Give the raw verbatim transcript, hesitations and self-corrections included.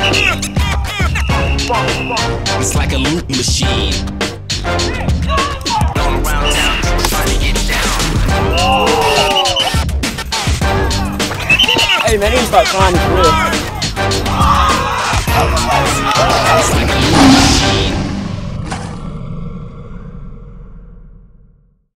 It's like a loop machine. Going around town, trying to get down. Hey man, he's about trying his wrist.